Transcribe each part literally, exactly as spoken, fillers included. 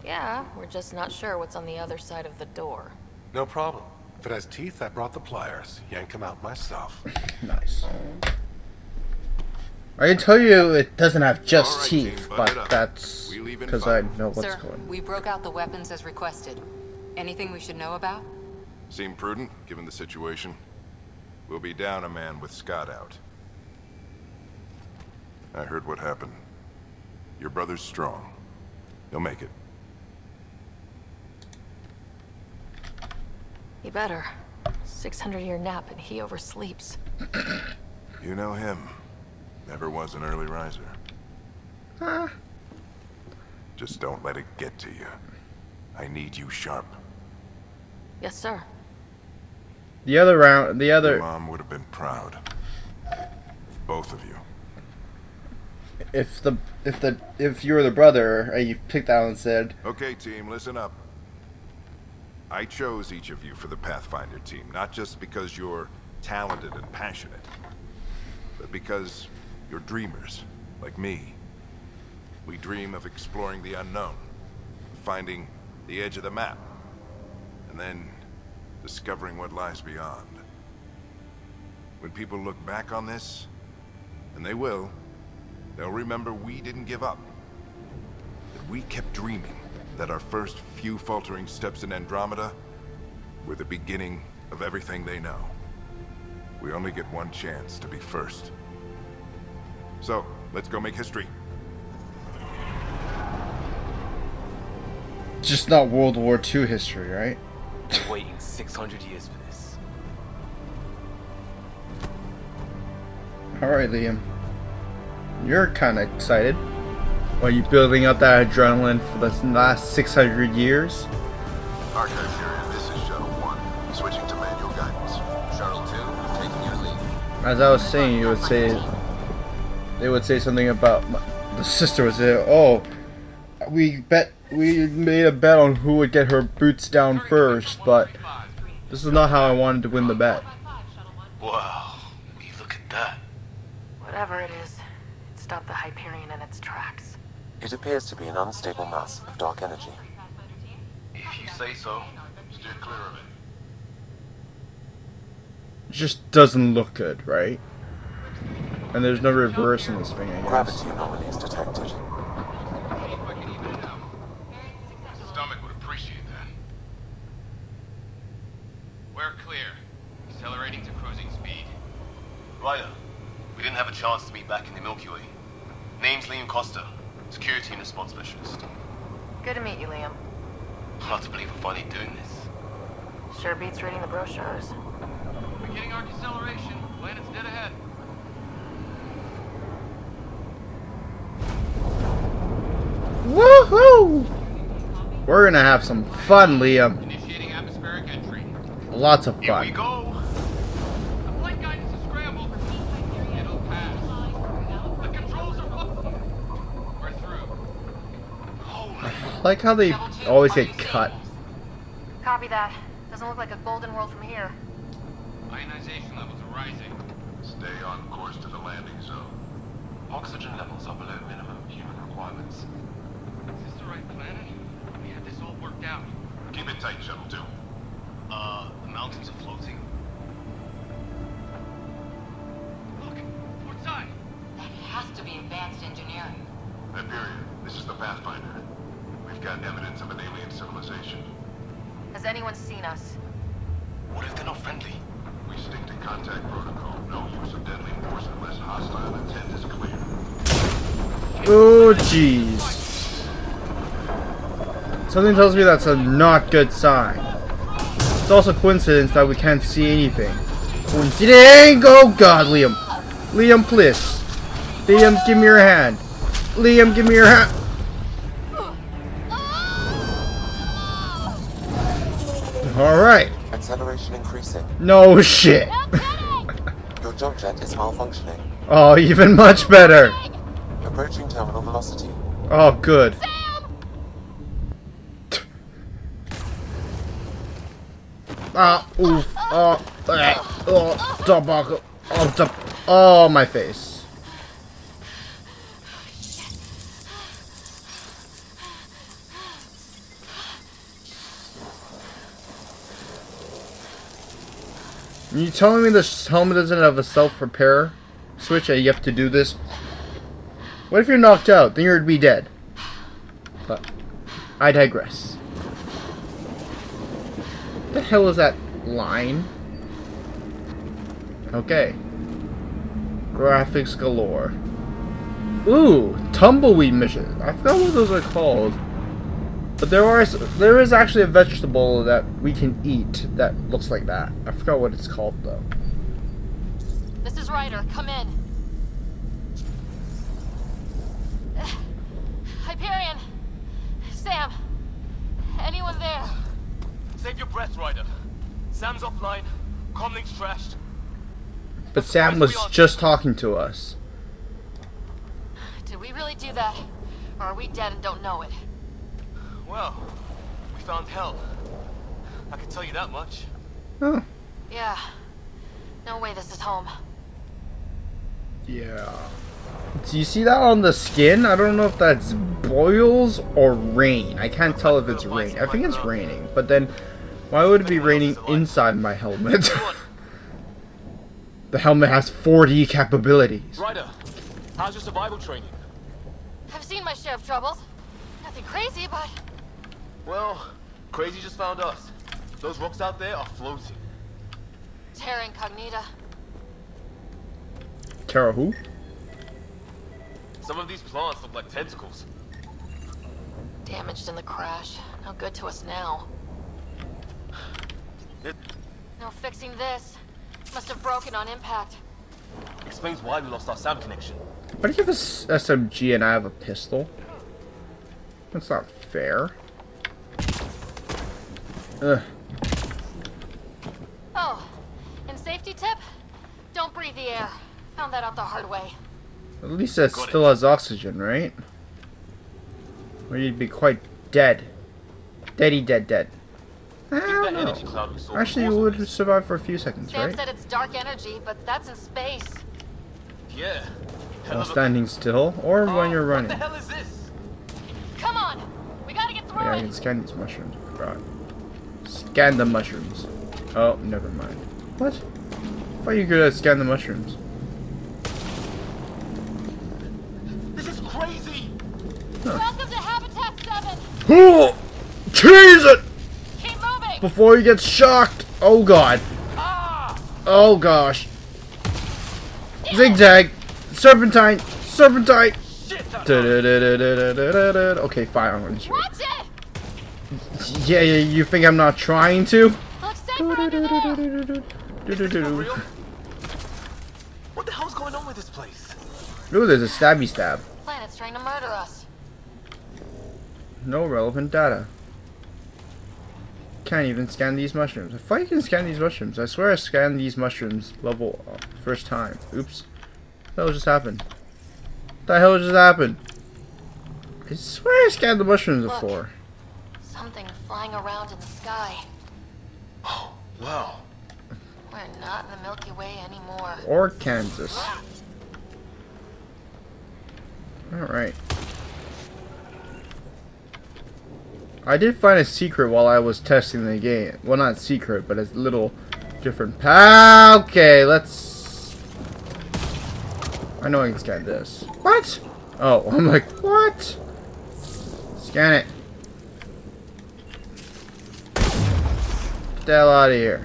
Yeah, we're just not sure what's on the other side of the door. No problem. If it has teeth, I brought the pliers. Yank them out myself. Nice. I can tell you it doesn't have just right, teeth, team, but that's because I know what's Sir, going on. we broke out the weapons as requested. Anything we should know about? Seem prudent, given the situation. We'll be down a man with Scott out. I heard what happened. Your brother's strong. He'll make it. He better. six hundred year nap and he oversleeps. You know him. Never was an early riser. Huh? Just don't let it get to you. I need you sharp. Yes, sir. The other round, the other. Your mom would have been proud. Both of you. If the if the if you were the brother and you picked out and said, Okay, team, listen up. I chose each of you for the Pathfinder team, not just because you're talented and passionate, but because you're dreamers, like me. We dream of exploring the unknown, finding the edge of the map, and then discovering what lies beyond. When people look back on this, and they will, they'll remember we didn't give up. That we kept dreaming, that our first few faltering steps in Andromeda were the beginning of everything they know. We only get one chance to be first. So, let's go make history. just not World War Two history, right? Been waiting six hundred years for this. Alright, Liam. You're kind of excited. Are you building up that adrenaline for the last six hundred years? Archive period, this is Shuttle one. Switching to manual guidance. Shuttle two, taking your lead. As I was saying, you would say... They would say something about... My, the sister would say, oh, we bet... We made a bet on who would get her boots down first, but... This is not how I wanted to win the bet. Wow, will you look at that? Whatever it is, it stopped the Hyperion in its tracks. It appears to be an unstable mass of dark energy. If you say so. Steer clear of it. It just doesn't look good, right? And there's no reverse in this thing, I guess. Gravity anomalies detected. Stomach would appreciate that. We're clear. Accelerating to cruising speed. Ryder, we didn't have a chance to meet back in the Milky Way. Name's Liam Costa, security and response specialist. Good to meet you, Liam. Hard to believe we're finally doing this. Sure beats reading the brochures. Beginning arc acceleration. Planet's dead ahead. Woohoo! We're gonna have some fun, Liam. Initiating atmospheric entry. Lots of Here we fun. go! The flight guidance is scrambled. It'll pass. The controls are up. We're through. I like how they always get cut. Copy that. Doesn't look like a golden world from here. Ionization levels are rising. Stay on course to the landing zone. Oxygen levels are below minimum human requirements. Is this the right planet? We had this all worked out. Keep it tight, Shuttle two. Uh, the mountains are floating. Look, port side. That has to be advanced engineering. Hyperion, this is the Pathfinder. We've got evidence of an alien civilization. Has anyone seen us? What if they're not friendly? We stick to contact protocol. No use of deadly force unless hostile intent is clear. Oh, jeez. Something tells me that's a not good sign. It's also coincidence that we can't see anything. Coincidence! Oh god, Liam. Liam, please. Liam, give me your hand. Liam, give me your hand. Alright. Acceleration increasing. No shit. Your jump jet is malfunctioning. Oh, even much better. Approaching terminal velocity. Oh, good. Ah, oof, oh, ah, oh, tobacco, oh, top, oh, my face. You telling me this helmet doesn't have a self-repair switch and you have to do this? What if you're knocked out? Then you'd be dead. But I digress. What the hell is that line? Okay. Graphics galore. Ooh, tumbleweed mission. I forgot what those are called. But there are there is actually a vegetable that we can eat that looks like that. I forgot what it's called though. This is Ryder. Come in. Hyperion. Sam. Anyone there? Save your breath, Ryder. Sam's offline. Comlink's trashed. But Sam was just talking to us. Did we really do that? Or are we dead and don't know it? Well, we found hell. I can tell you that much. Oh. Yeah. No way this is home. Yeah. Do you see that on the skin? I don't know if that's boils or rain. I can't tell if it's rain. I think it's raining. But then, why would it be raining inside my helmet? The helmet has four D capabilities. Ryder, how's your survival training? I've seen my share of troubles. Nothing crazy, but... Well, crazy just found us. Those rocks out there are floating. Terra Incognita. Terra who? Some of these plants look like tentacles. Damaged in the crash. No good to us now. It No fixing this. Must have broken on impact. explains why we lost our Sam connection. Why do you have a S M G and I have a pistol? That's not fair. Ugh. Oh, and safety tip? Don't breathe the air. Found that out the hard way. At least it still has oxygen, right? Or you'd be quite dead. Deady dead dead. I don't know. Actually, you would survive for a few seconds, Sam right? said it's dark energy, but that's in space. Yeah. While standing still, or when you're running. What the hell is this? Come on! We gotta get through Yeah, I it! can scan these mushrooms. I forgot. Scan the mushrooms. Oh, never mind. What? I thought you could scan the mushrooms. This is crazy! Huh. Welcome to Habitat seven! Oh! Cheese it! Keep moving! Before he gets shocked! Oh god. Ah! Oh gosh. Zigzag! Serpentine! Serpentine! Da-da-da-da-da-da-da-da. Okay, fine, I'm gonna shoot. Watch it! Yeah, yeah, you think I'm not trying to? Looks safe under there! For real? What the hell's going on with this place? Ooh, there's a stabby stab. Planet's trying to murder us. No relevant data. Can't even scan these mushrooms. I thought you can scan these mushrooms. I swear I scanned these mushrooms level uh, first time. Oops. What the hell just happened? What the hell just happened? I swear I scanned the mushrooms Look. before. Something flying around in the sky. Oh, wow. We're not in the Milky Way anymore. Or Kansas. Alright. I did find a secret while I was testing the game. Well, not secret, but a little different pa- Okay, let's... I know I can scan this. What? Oh, I'm like, what? Scan it. Get the hell out of here.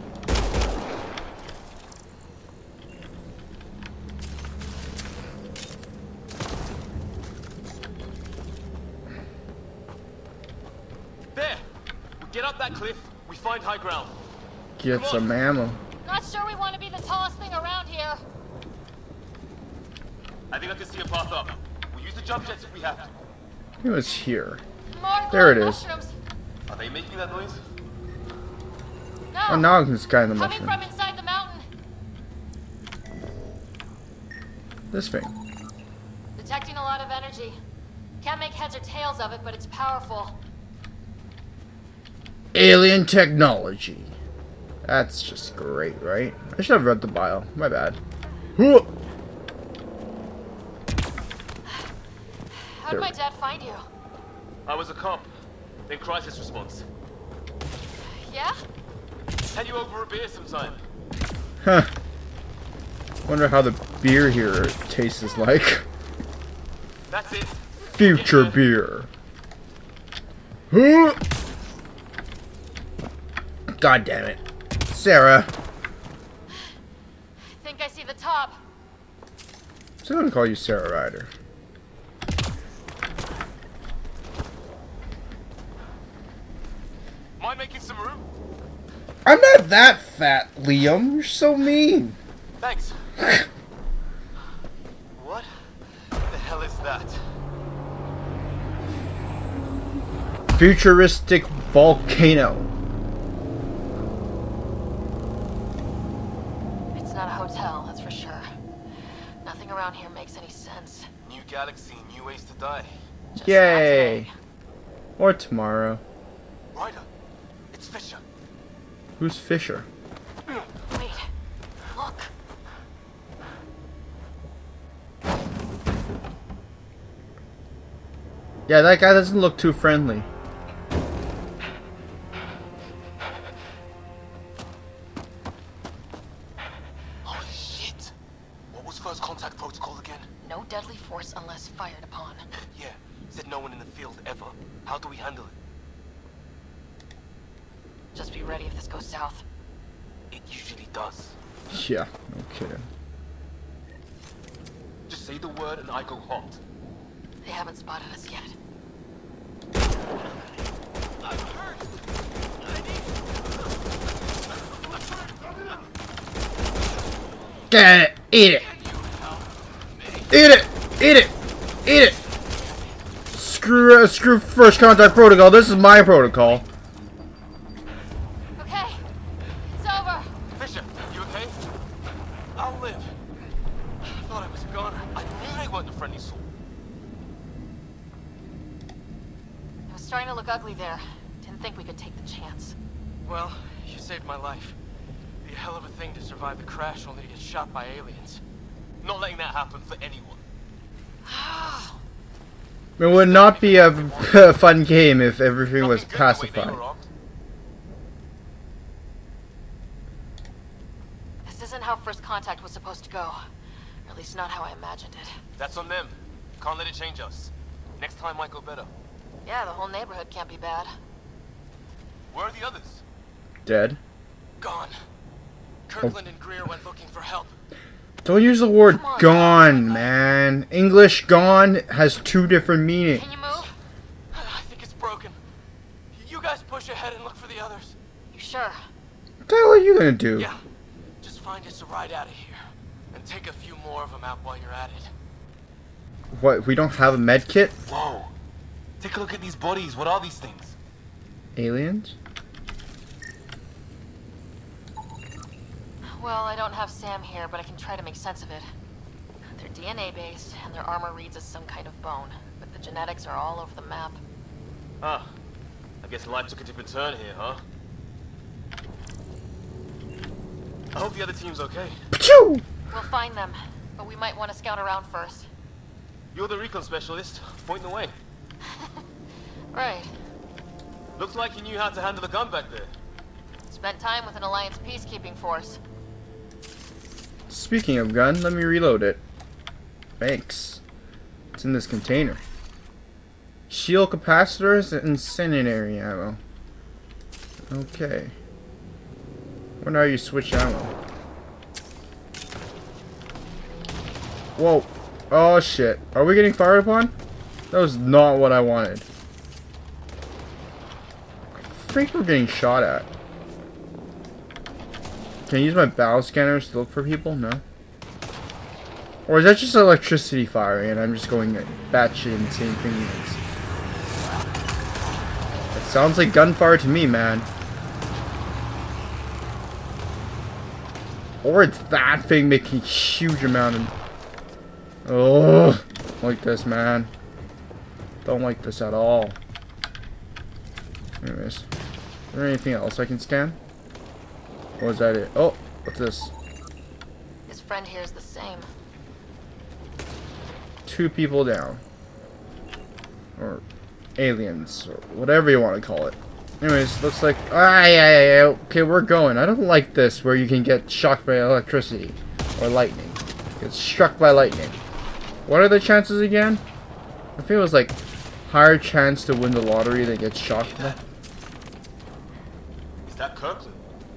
There! We get up that cliff, we find high ground. Get some ammo. Not sure we want to be the tallest thing around here. I think I can see a path up. We'll use the jump jets if we have to. It was here. More There it glowing is. mushrooms. Are they making that noise? No. Oh, now I can scan the Coming mushroom. from inside the mountain. This thing. Detecting a lot of energy. Can't make heads or tails of it, but it's powerful. Alien technology. That's just great, right? I should have read the bio. My bad. Huh. How did my dad find you? I was a cop. Then crisis response. Yeah? Had you over a beer sometime. Huh. Wonder how the beer here tastes like. That's it. Future beer. Huh. God damn it. Sarah. I think I see the top. So I'm gonna call you Sarah Ryder. Mind making some room? I'm not that fat, Liam. You're so mean. Thanks. What the hell is that? Futuristic volcano. It's not a hotel, that's for sure. Nothing around here makes any sense. New galaxy, new ways to die. Just not Yay. today. Or tomorrow. Ryder, it's Fisher. Who's Fisher? Wait, look. Yeah, that guy doesn't look too friendly. Holy shit. What was first contact protocol again? No deadly force unless fired upon. Yeah, said no one in the field ever. How do we handle it? Just be ready if this goes south. It usually does. Yeah, no kidding. Just say the word and I go hot. They haven't spotted us yet. Get it! Eat it! Eat it! Eat it! Eat it! Screw, uh, screw first contact protocol. This is my protocol. Okay, it's over. Fisher, you okay? I'll live. I thought I was a goner. I knew they weren't a friendly soul. It was starting to look ugly there. Didn't think we could take the chance. Well, you saved my life. Be a hell of a thing to survive the crash only to get shot by aliens. Not letting that happen for anyone. It would not be a fun game if everything was Nothing good the way they pacified. were rocked. This isn't how first contact was supposed to go. Or at least not how I imagined it. That's on them. Can't let it change us. Next time might go better. Yeah, the whole neighborhood can't be bad. Where are the others? Dead. Gone. Kirkland and Greer went looking for help. Don't use the word Come on, gone, guys. man. English gone has two different meanings. Can you move? I think it's broken. You guys push ahead and look for the others. You sure? What the hell are you gonna do? Yeah. Just find us a ride out of here. And take a few more of them out while you're at it. What, we don't have a med kit? Whoa. Take a look at these bodies. What are these things? Aliens? Well, I don't have Sam here, but I can try to make sense of it. They're D N A based, and their armor reads as some kind of bone, but the genetics are all over the map. Ah. I guess life took a different turn here, huh? I hope the other team's okay. Pachoo! We'll find them, but we might want to scout around first. You're the recon specialist. Point the way. Right. Looks like you knew how to handle the gun back there. Spent time with an Alliance peacekeeping force. Speaking of gun, let me reload it. Thanks. It's in this container. Shield capacitors and incendiary ammo. Okay. Wonder how you switch ammo. Whoa. Oh shit. Are we getting fired upon? That was not what I wanted. I think we're getting shot at. Can I use my battle scanners to look for people? No. Or is that just electricity firing and I'm just going batshit insane things? It sounds like gunfire to me, man. Or it's that thing making a huge amount of... Oh, don't like this, man. Don't like this at all. Anyways, is there anything else I can scan? Or was that it? Oh, what's this? His friend here is the same. Two people down. Or aliens, or whatever you want to call it. Anyways, looks like... Ah, yeah, yeah, yeah. Okay, we're going. I don't like this, where you can get shocked by electricity. Or lightning. Get struck by lightning. What are the chances again? I think it was like... higher chance to win the lottery than get shocked by. Is that Kirkland?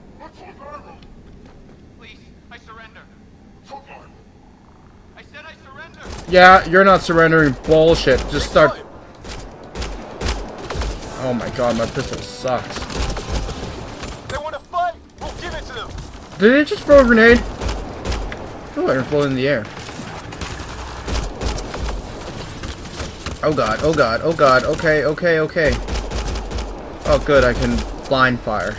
Please, I surrender. I said I surrender. Yeah, you're not surrendering. Bullshit. Just start... Oh my god, my pistol sucks. They want to fight! We'll give it to them! Did they just throw a grenade? Oh, they're floating in the air. Oh god, oh god, oh god, okay, okay, okay. Oh good, I can blind fire.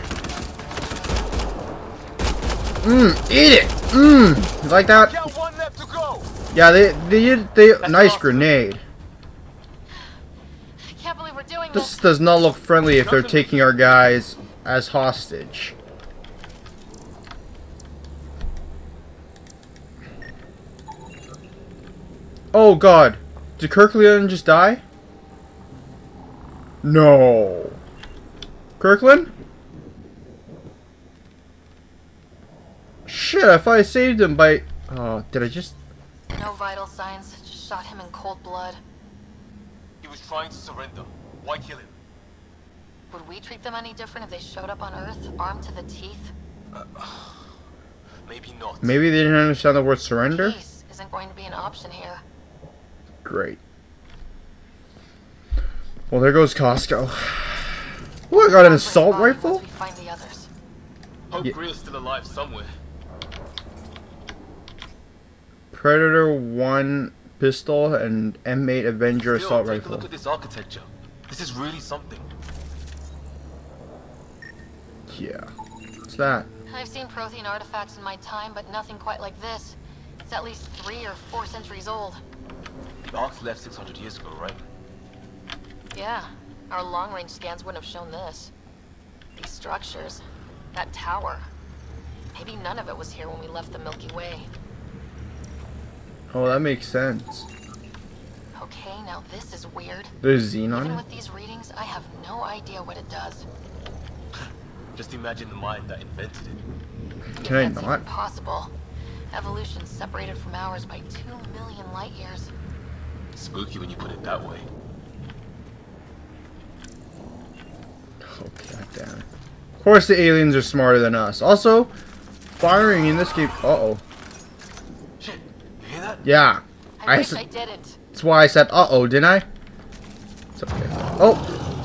Mmm, eat it! Mmm, you like that? Got one left to go! Yeah, they, they, they, That's nice awesome. grenade. I can't believe we're doing This this. does not look friendly if they're taking our guys as hostage. Oh god. Did Kirkland just die? No. Kirkland? Shit, I thought I saved him by... Oh, did I just... No vital signs. Just shot him in cold blood. He was trying to surrender. Why kill him? Would we treat them any different if they showed up on Earth, armed to the teeth? Uh, maybe not. Maybe they didn't understand the word surrender? Peace isn't going to be an option here. Great. Well, there goes Costco. Oh, I got an assault rifle? Once we find the others. Hope Yeah. Greer's still alive somewhere. Predator one pistol and M eight Avenger Phil, assault take a rifle. look at this architecture. This is really something. Yeah. What's that? I've seen Prothean artifacts in my time, but nothing quite like this. It's at least three or four centuries old. The Ark's left six hundred years ago, right? Yeah, our long-range scans wouldn't have shown this. These structures, that tower. Maybe none of it was here when we left the Milky Way. Oh, that makes sense. Okay, now this is weird. There's Xenon on Even it? with these readings, I have no idea what it does. Just imagine the mind that invented it. Can I That's not? even possible. Evolution's separated from ours by two million light years. Spooky when you put it that way. Oh, god damn it. Of course the aliens are smarter than us. Also, firing in this game... Uh-oh. Shit, you hear that? Yeah. I, I wish s- I didn't. That's why I said uh-oh, didn't I? It's okay. Oh!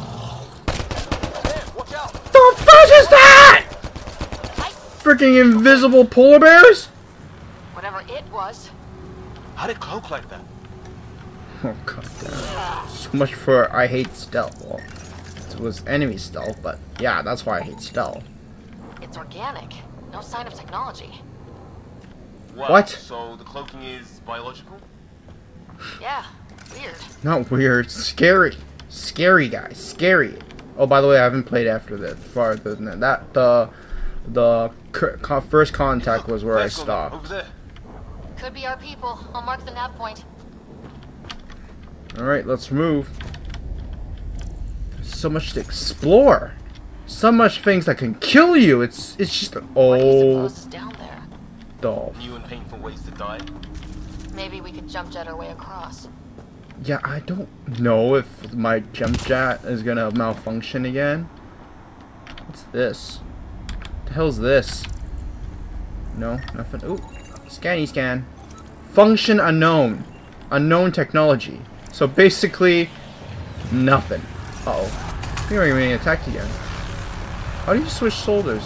Damn, watch out! The fuck is that?! Freaking invisible polar bears?! Whatever it was. How'd it cloak like that? Oh god damn. So much for I hate stealth. Well, it was enemy stealth, but yeah, that's why I hate stealth. It's organic. No sign of technology. Wow, What? So the cloaking is biological? Yeah, weird. Not weird, scary. Scary, guys. Scary. Oh, by the way, I haven't played after that. Farther than that. That, the, the c- co- first contact was where I Let's go now, Over stopped. there. Could be our people. I'll mark the nav point. Alright, let's move. There's so much to explore. So much things that can kill you. It's it's just an What do you old suppose is down there? dolph. New and painful ways to die. Maybe we could jump jet our way across. Yeah, I don't know if my jump jet is gonna malfunction again. What's this? What the hell's this? No, nothing. Ooh, scanny scan. Function unknown. Unknown technology. So basically, nothing. Uh oh. You're getting attacked again. How do you switch shoulders?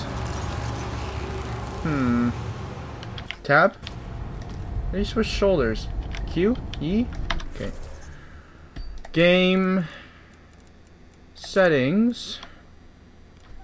Hmm. Tab? How do you switch shoulders? Q? E? Okay. Game settings.